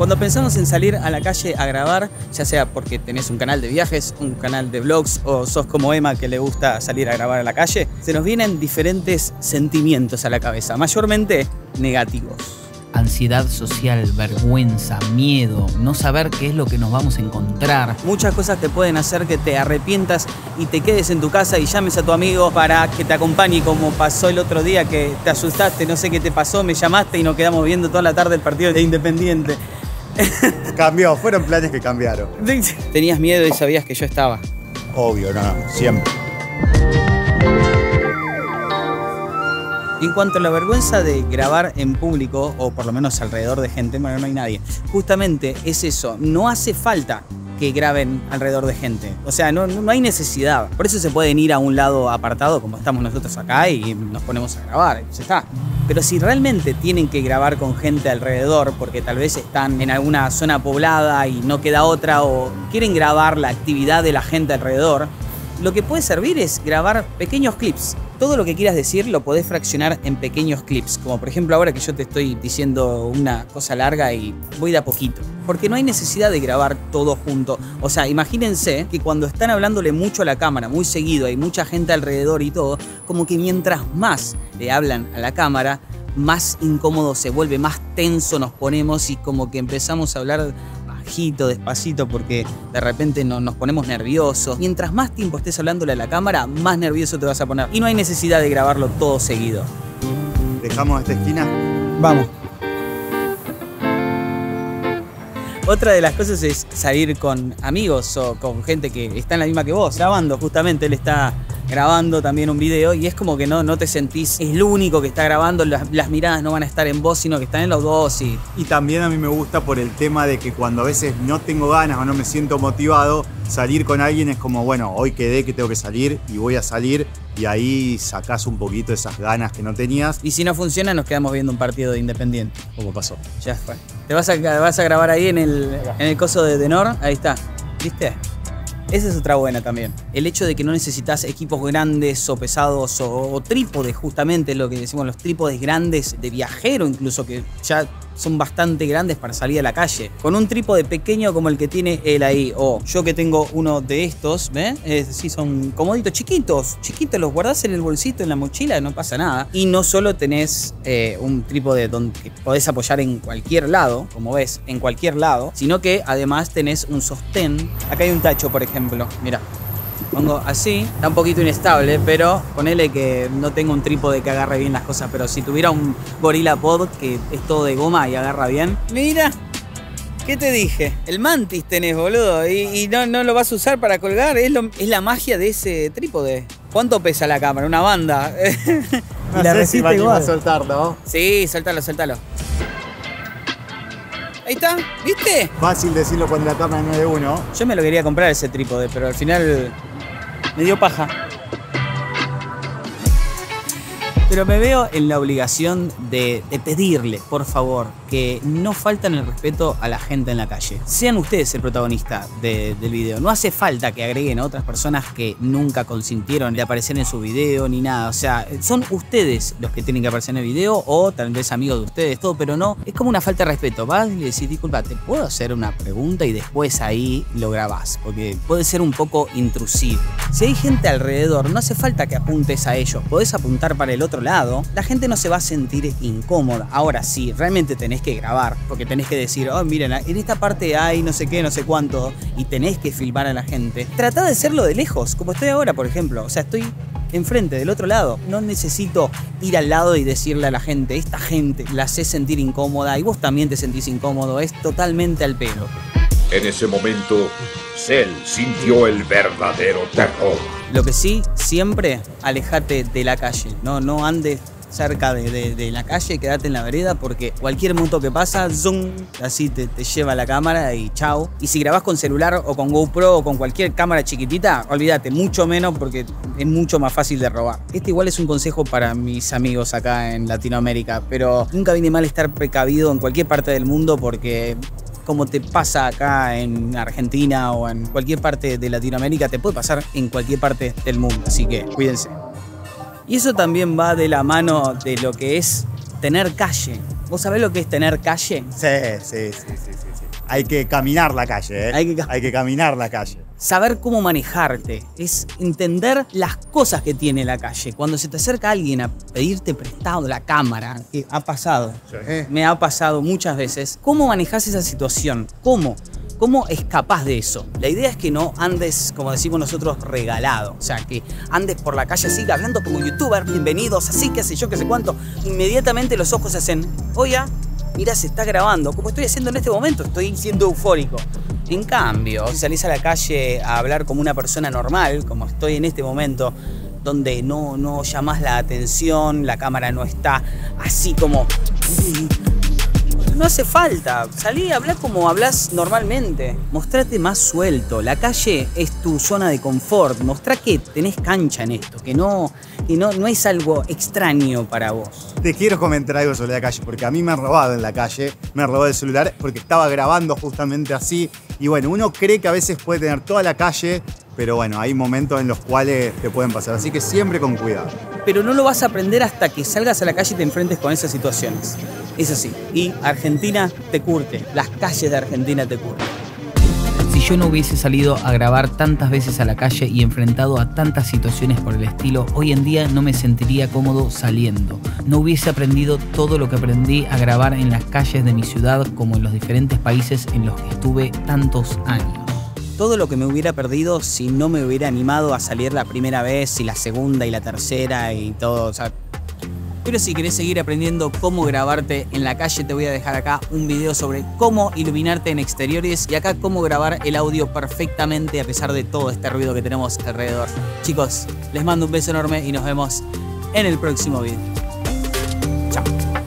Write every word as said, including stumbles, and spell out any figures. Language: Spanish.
Cuando pensamos en salir a la calle a grabar, ya sea porque tenés un canal de viajes, un canal de vlogs o sos como Emma que le gusta salir a grabar a la calle, se nos vienen diferentes sentimientos a la cabeza, mayormente negativos. Ansiedad social, vergüenza, miedo, no saber qué es lo que nos vamos a encontrar. Muchas cosas que pueden hacer que te arrepientas y te quedes en tu casa y llames a tu amigo para que te acompañe, como pasó el otro día que te asustaste, no sé qué te pasó, me llamaste y nos quedamos viendo toda la tarde el partido de Independiente. Cambió, fueron planes que cambiaron. Tenías miedo y sabías que yo estaba. Obvio, no, siempre. En cuanto a la vergüenza de grabar en público, o por lo menos alrededor de gente, bueno, no hay nadie, justamente es eso, no hace falta que graben alrededor de gente, o sea, no, no hay necesidad, por eso se pueden ir a un lado apartado como estamos nosotros acá y nos ponemos a grabar, ya está. Pero si realmente tienen que grabar con gente alrededor, porque tal vez están en alguna zona poblada y no queda otra, o quieren grabar la actividad de la gente alrededor, lo que puede servir es grabar pequeños clips. Todo lo que quieras decir lo podés fraccionar en pequeños clips, como por ejemplo ahora que yo te estoy diciendo una cosa larga y voy de a poquito. Porque no hay necesidad de grabar todo junto. O sea, imagínense que cuando están hablándole mucho a la cámara, muy seguido, hay mucha gente alrededor y todo, como que mientras más le hablan a la cámara, más incómodo se vuelve, más tenso nos ponemos y como que empezamos a hablar bajito, despacito, porque de repente no, nos ponemos nerviosos. Mientras más tiempo estés hablándole a la cámara, más nervioso te vas a poner. Y no hay necesidad de grabarlo todo seguido. ¿Dejamos esta esquina? Vamos. Otra de las cosas es salir con amigos o con gente que está en la misma que vos, grabando. Justamente él está grabando también un video y es como que no, no te sentís, es lo único que está grabando, las, las miradas no van a estar en vos, sino que están en los dos. Y... y también a mí me gusta por el tema de que cuando a veces no tengo ganas o no me siento motivado, salir con alguien es como, bueno, hoy quedé que tengo que salir y voy a salir, y ahí sacás un poquito esas ganas que no tenías. Y si no funciona, nos quedamos viendo un partido de Independiente, como pasó. Ya fue. Te vas a, vas a grabar ahí en el, en el coso de Denor, ahí está, ¿viste? Esa es otra buena también. El hecho de que no necesitas equipos grandes o pesados o, o trípodes, justamente lo que decimos, los trípodes grandes de viajero incluso, que ya son bastante grandes para salir a la calle. Con un trípode pequeño como el que tiene él ahí, o yo que tengo uno de estos, ¿ves? Es decir, son comoditos, chiquitos, chiquitos, los guardás en el bolsito, en la mochila, no pasa nada. Y no solo tenés eh, un trípode donde podés apoyar en cualquier lado, como ves, en cualquier lado, sino que además tenés un sostén. Acá hay un tacho, por ejemplo, mira. Pongo así, está un poquito inestable, pero ponele que no tengo un trípode que agarre bien las cosas, pero si tuviera un Gorilla Pod que es todo de goma y agarra bien. Mira, ¿qué te dije? El Mantis tenés, boludo, y, y no, no lo vas a usar para colgar, es, lo, es la magia de ese trípode. ¿Cuánto pesa la cámara? Una banda. No y la sé si va a soltar, ¿no? Sí, soltalo, soltalo. Ahí está, ¿viste? Fácil decirlo cuando la cámara no es de uno. Yo me lo quería comprar ese trípode, pero al final me dio paja. Pero me veo en la obligación de, de pedirle, por favor, que no falten el respeto a la gente en la calle. Sean ustedes el protagonista de, del video. No hace falta que agreguen a otras personas que nunca consintieron de aparecer en su video ni nada. O sea, son ustedes los que tienen que aparecer en el video o tal vez amigos de ustedes, todo, pero no. Es como una falta de respeto. Vas y le decís, disculpa, ¿te puedo hacer una pregunta? Y después ahí lo grabás, porque puede ser un poco intrusivo. Si hay gente alrededor, no hace falta que apuntes a ellos. Podés apuntar para el otro lado, la gente no se va a sentir incómoda. Ahora, si realmente tenés que grabar, porque tenés que decir, oh, miren, en esta parte hay no sé qué, no sé cuánto, y tenés que filmar a la gente, tratá de hacerlo de lejos, como estoy ahora, por ejemplo. O sea, estoy enfrente, del otro lado. No necesito ir al lado y decirle a la gente, esta gente la hace sentir incómoda y vos también te sentís incómodo. Es totalmente al pelo. En ese momento, Cell sintió el verdadero terror. Lo que sí, siempre alejate de la calle. No, no andes cerca de, de, de la calle, quédate en la vereda, porque cualquier moto que pasa, zoom, así te, te lleva la cámara y chao. Y si grabás con celular o con GoPro o con cualquier cámara chiquitita, olvídate, mucho menos, porque es mucho más fácil de robar. Este igual es un consejo para mis amigos acá en Latinoamérica, pero nunca viene mal estar precavido en cualquier parte del mundo, porque como te pasa acá en Argentina o en cualquier parte de Latinoamérica, te puede pasar en cualquier parte del mundo, así que cuídense. Y eso también va de la mano de lo que es tener calle. ¿Vos sabés lo que es tener calle? Sí, sí, sí, sí, sí, sí. Hay que caminar la calle, ¿eh? Hay que, Hay que caminar la calle. Saber cómo manejarte, es entender las cosas que tiene la calle. Cuando se te acerca alguien a pedirte prestado la cámara, que ha pasado, Sí. me ha pasado muchas veces, ¿cómo manejás esa situación? ¿Cómo? ¿Cómo escapás de eso? La idea es que no andes, como decimos nosotros, regalado. O sea, que andes por la calle así, hablando como youtuber, bienvenidos, así, qué sé yo, qué sé cuánto. Inmediatamente los ojos se hacen, oye, mira, se está grabando, como estoy haciendo en este momento, estoy siendo eufórico. En cambio, si salís a la calle a hablar como una persona normal, como estoy en este momento, donde no, no llamás la atención, la cámara no está así como... No hace falta, salí a hablar como hablas normalmente. Mostrate más suelto, la calle es tu zona de confort. Mostrá que tenés cancha en esto, que no, que no, no es algo extraño para vos. Te quiero comentar algo sobre la calle, porque a mí me han robado en la calle, me han robado el celular porque estaba grabando justamente así. Y bueno, uno cree que a veces puede tener toda la calle, pero bueno, hay momentos en los cuales te pueden pasar, así que siempre con cuidado. Pero no lo vas a aprender hasta que salgas a la calle y te enfrentes con esas situaciones. Es así. Y Argentina te curte, las calles de Argentina te curten. Si yo no hubiese salido a grabar tantas veces a la calle y enfrentado a tantas situaciones por el estilo, hoy en día no me sentiría cómodo saliendo. No hubiese aprendido todo lo que aprendí a grabar en las calles de mi ciudad como en los diferentes países en los que estuve tantos años. Todo lo que me hubiera perdido si no me hubiera animado a salir la primera vez y la segunda y la tercera y todo, o sea... Pero si querés seguir aprendiendo cómo grabarte en la calle, te voy a dejar acá un video sobre cómo iluminarte en exteriores y acá cómo grabar el audio perfectamente a pesar de todo este ruido que tenemos alrededor. Chicos, les mando un beso enorme y nos vemos en el próximo video.